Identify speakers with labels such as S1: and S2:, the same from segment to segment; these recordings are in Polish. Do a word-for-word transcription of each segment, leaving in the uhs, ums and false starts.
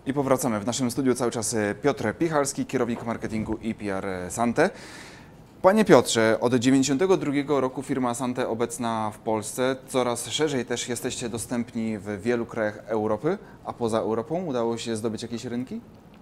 S1: I powracamy. W naszym studiu cały czas Piotr Pichalski, kierownik marketingu i P R Sante. Panie Piotrze, od dziewięćdziesiątego drugiego roku firma Sante obecna w Polsce. Coraz szerzej też jesteście dostępni w wielu krajach Europy, a poza Europą udało się zdobyć jakieś rynki?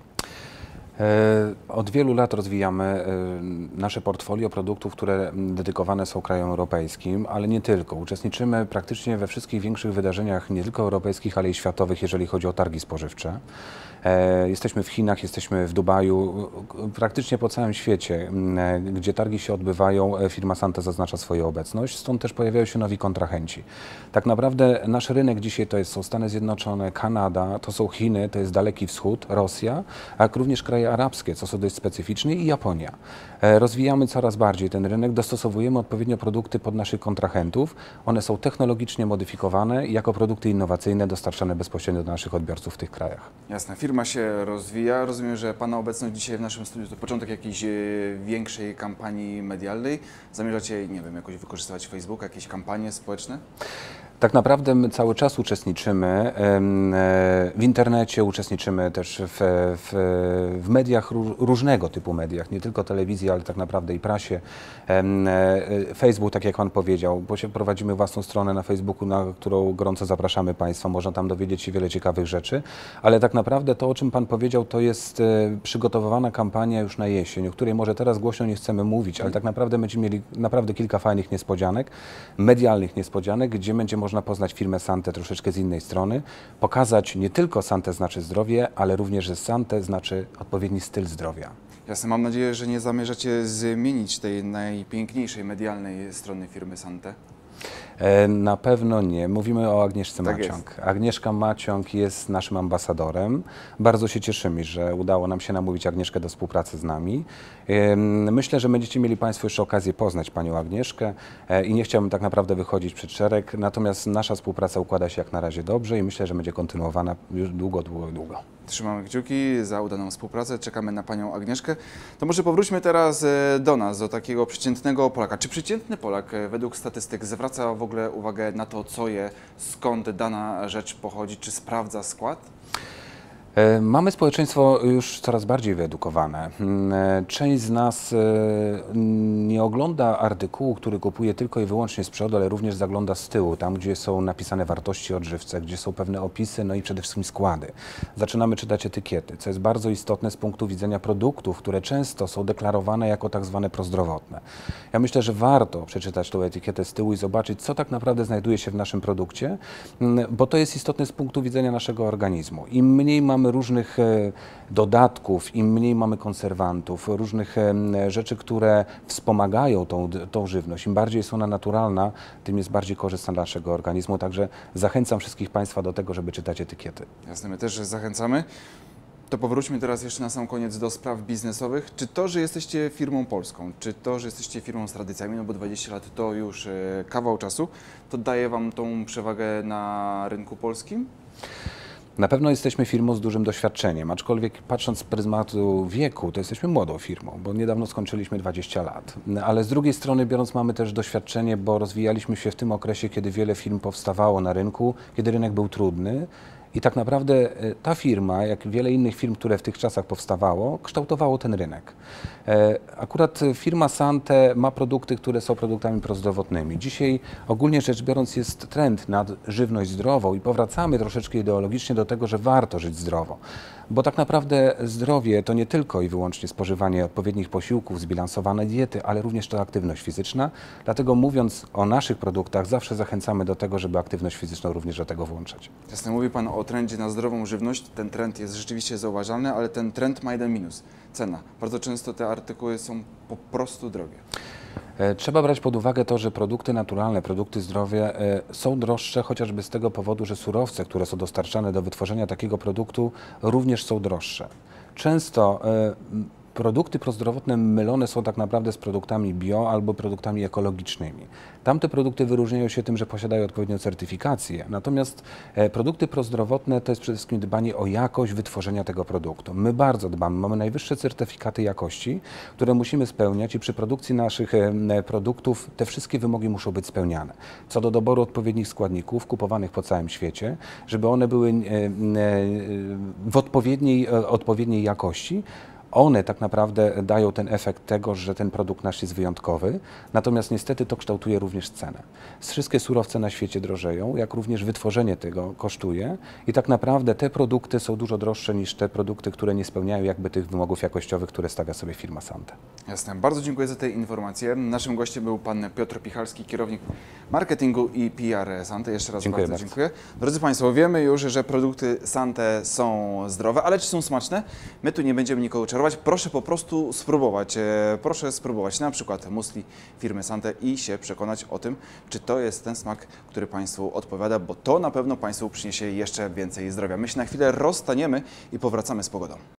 S2: Od wielu lat rozwijamy nasze portfolio produktów, które dedykowane są krajom europejskim, ale nie tylko. Uczestniczymy praktycznie we wszystkich większych wydarzeniach, nie tylko europejskich, ale i światowych, jeżeli chodzi o targi spożywcze. Jesteśmy w Chinach, jesteśmy w Dubaju, praktycznie po całym świecie, gdzie targi się odbywają, firma Sante zaznacza swoją obecność, stąd też pojawiają się nowi kontrahenci. Tak naprawdę nasz rynek dzisiaj to jest, są Stany Zjednoczone, Kanada, to są Chiny, to jest Daleki Wschód, Rosja, jak również kraje arabskie, co są dość specyficzne, i Japonia. Rozwijamy coraz bardziej ten rynek, dostosowujemy odpowiednio produkty pod naszych kontrahentów. One są technologicznie modyfikowane jako produkty innowacyjne dostarczane bezpośrednio do naszych odbiorców w tych krajach.
S1: Jasne, firma się rozwija. Rozumiem, że Pana obecność dzisiaj w naszym studiu to początek jakiejś większej kampanii medialnej. Zamierzacie, nie wiem, jakoś wykorzystywać Facebook, jakieś kampanie społeczne?
S2: Tak naprawdę my cały czas uczestniczymy w internecie, uczestniczymy też w, w, w mediach, różnego typu mediach, nie tylko telewizji, ale tak naprawdę i prasie. Facebook, tak jak Pan powiedział, bo się prowadzimy własną stronę na Facebooku, na którą gorąco zapraszamy Państwa, można tam dowiedzieć się wiele ciekawych rzeczy, ale tak naprawdę to, o czym Pan powiedział, to jest przygotowywana kampania już na jesień, o której może teraz głośno nie chcemy mówić, ale tak naprawdę będziemy mieli naprawdę kilka fajnych niespodzianek, medialnych niespodzianek, gdzie będzie można poznać firmę Sante troszeczkę z innej strony, pokazać nie tylko Sante znaczy zdrowie, ale również, że Sante znaczy odpowiedni styl zdrowia.
S1: Jasne, mam nadzieję, że nie zamierzacie zmienić tej najpiękniejszej medialnej strony firmy Sante.
S2: Na pewno nie. Mówimy o Agnieszce
S1: Tak
S2: Maciąg.
S1: jest.
S2: Agnieszka Maciąg jest naszym ambasadorem. Bardzo się cieszymy, że udało nam się namówić Agnieszkę do współpracy z nami. Myślę, że będziecie mieli Państwo jeszcze okazję poznać Panią Agnieszkę i nie chciałbym tak naprawdę wychodzić przed szereg, natomiast nasza współpraca układa się jak na razie dobrze i myślę, że będzie kontynuowana już długo, długo, długo.
S1: Trzymamy kciuki za udaną współpracę, czekamy na Panią Agnieszkę. To może powróćmy teraz do nas, do takiego przeciętnego Polaka. Czy przeciętny Polak według statystyk zwraca w ogóle uwagę na to, co je, skąd dana rzecz pochodzi, czy sprawdza skład?
S2: Mamy społeczeństwo już coraz bardziej wyedukowane. Część z nas nie ogląda artykułu, który kupuje tylko i wyłącznie z przodu, ale również zagląda z tyłu, tam gdzie są napisane wartości odżywcze, gdzie są pewne opisy, no i przede wszystkim składy. Zaczynamy czytać etykiety, co jest bardzo istotne z punktu widzenia produktów, które często są deklarowane jako tak zwane prozdrowotne. Ja myślę, że warto przeczytać tą etykietę z tyłu i zobaczyć, co tak naprawdę znajduje się w naszym produkcie, bo to jest istotne z punktu widzenia naszego organizmu. Im mniej mamy różnych dodatków, im mniej mamy konserwantów, różnych rzeczy, które wspomagają tą, tą żywność. Im bardziej jest ona naturalna, tym jest bardziej korzystna dla naszego organizmu. Także zachęcam wszystkich Państwa do tego, żeby czytać etykiety.
S1: Jasne, my też zachęcamy. To powróćmy teraz jeszcze na sam koniec do spraw biznesowych. Czy to, że jesteście firmą polską, czy to, że jesteście firmą z tradycjami, no bo dwadzieścia lat to już kawał czasu, to daje Wam tą przewagę na rynku polskim?
S2: Na pewno jesteśmy firmą z dużym doświadczeniem, aczkolwiek patrząc z pryzmatu wieku, to jesteśmy młodą firmą, bo niedawno skończyliśmy dwadzieścia lat. Ale z drugiej strony biorąc mamy też doświadczenie, bo rozwijaliśmy się w tym okresie, kiedy wiele firm powstawało na rynku, kiedy rynek był trudny. I tak naprawdę ta firma, jak wiele innych firm, które w tych czasach powstawało, kształtowało ten rynek. Akurat firma Sante ma produkty, które są produktami prozdrowotnymi. Dzisiaj ogólnie rzecz biorąc jest trend na żywność zdrową i powracamy troszeczkę ideologicznie do tego, że warto żyć zdrowo. Bo tak naprawdę zdrowie to nie tylko i wyłącznie spożywanie odpowiednich posiłków, zbilansowane diety, ale również to aktywność fizyczna. Dlatego mówiąc o naszych produktach zawsze zachęcamy do tego, żeby aktywność fizyczną również do tego włączać.
S1: Jasne, mówi Pan o trendzie na zdrową żywność. Ten trend jest rzeczywiście zauważalny, ale ten trend ma jeden minus. Cena. Bardzo często te artykuły są po prostu drogie.
S2: Trzeba brać pod uwagę to, że produkty naturalne, produkty zdrowia są droższe chociażby z tego powodu, że surowce, które są dostarczane do wytworzenia takiego produktu, również są droższe. Często produkty prozdrowotne mylone są tak naprawdę z produktami bio albo produktami ekologicznymi. Tamte produkty wyróżniają się tym, że posiadają odpowiednią certyfikację, natomiast e, produkty prozdrowotne to jest przede wszystkim dbanie o jakość wytworzenia tego produktu. My bardzo dbamy, mamy najwyższe certyfikaty jakości, które musimy spełniać i przy produkcji naszych e, produktów te wszystkie wymogi muszą być spełniane. Co do doboru odpowiednich składników kupowanych po całym świecie, żeby one były e, e, w odpowiedniej, e, odpowiedniej jakości. One tak naprawdę dają ten efekt tego, że ten produkt nasz jest wyjątkowy, natomiast niestety to kształtuje również cenę. Wszystkie surowce na świecie drożeją, jak również wytworzenie tego kosztuje i tak naprawdę te produkty są dużo droższe niż te produkty, które nie spełniają jakby tych wymogów jakościowych, które stawia sobie firma Sante.
S1: Jasne. Bardzo dziękuję za te informacje. Naszym gościem był pan Piotr Pichalski, kierownik marketingu i P R Sante. Jeszcze raz
S2: Dziękuję
S1: bardzo,
S2: bardzo
S1: dziękuję. Drodzy Państwo, wiemy już, że produkty Sante są zdrowe, ale czy są smaczne? My tu nie będziemy nikogo czarować. Proszę po prostu spróbować. Proszę spróbować na przykład musli firmy Sante i się przekonać o tym, czy to jest ten smak, który Państwu odpowiada, bo to na pewno Państwu przyniesie jeszcze więcej zdrowia. My się na chwilę rozstaniemy i powracamy z pogodą.